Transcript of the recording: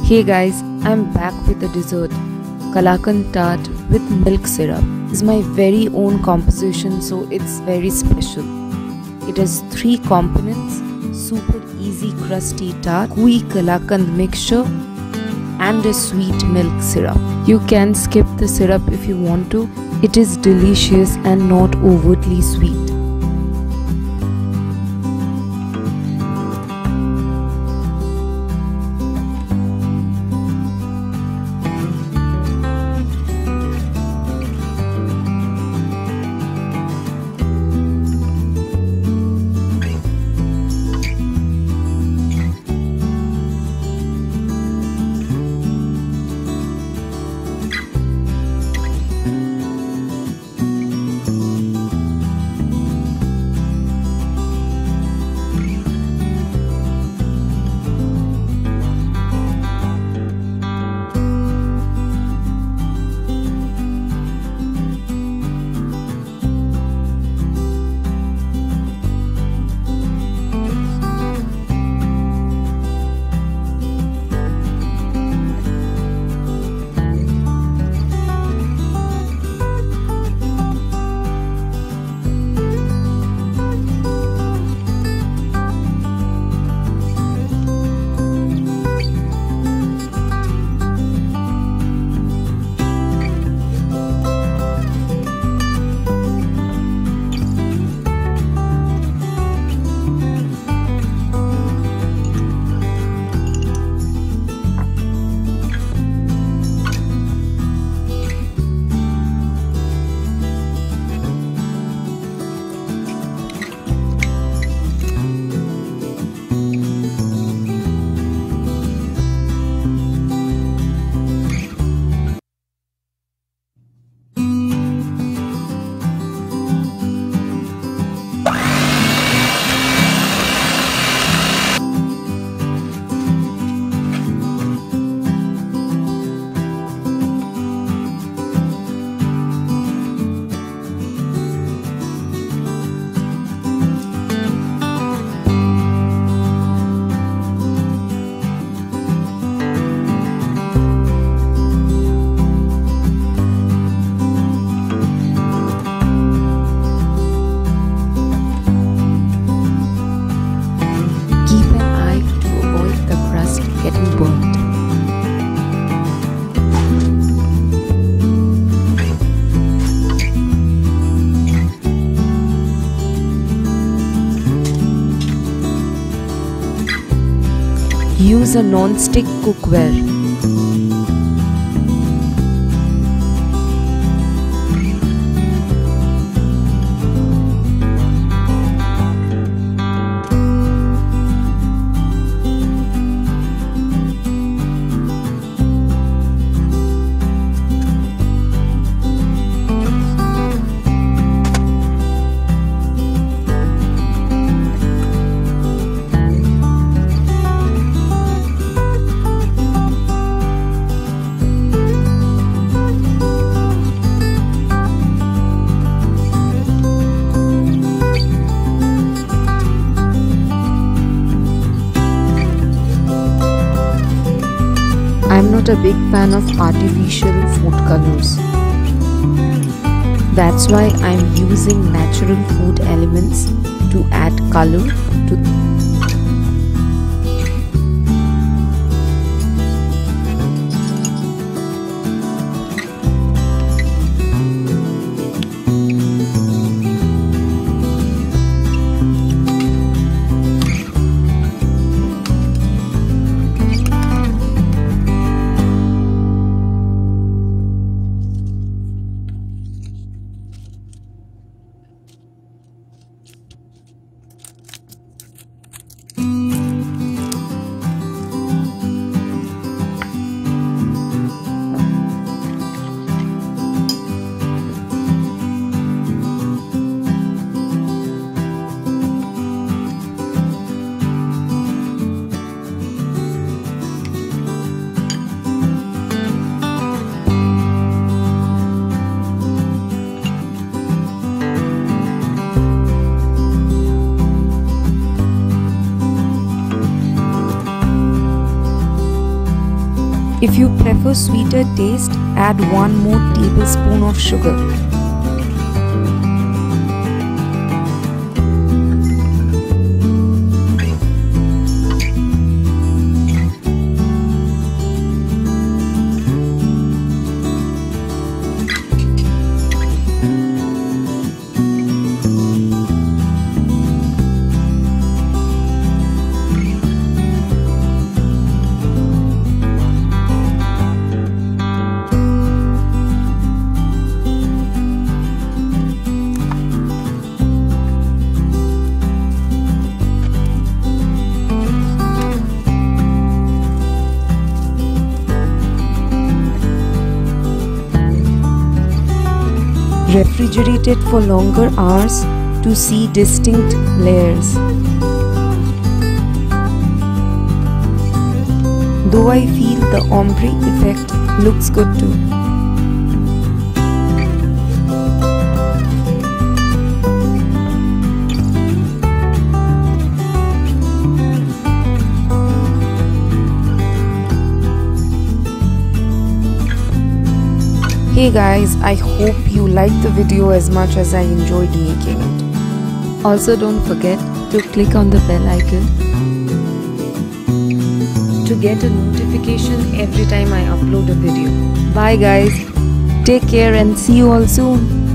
Hey guys, I'm back with a dessert, Kalakand Tart with milk syrup. It's my very own composition, so it's very special. It has 3 components: super easy crusty tart, gooey Kalakand mixture, and a sweet milk syrup. You can skip the syrup if you want to. It is delicious and not overtly sweet. Use a non-stick cookware. I'm not a big fan of artificial food colors. That's why I'm using natural food elements to add color to If you prefer sweeter taste, add 1 more tablespoon of sugar. Refrigerate it for longer hours to see distinct layers. Though I feel the ombre effect looks good too. Hey guys, I hope you liked the video as much as I enjoyed making it. Also don't forget to click on the bell icon to get a notification every time I upload a video. Bye guys, take care and see you all soon.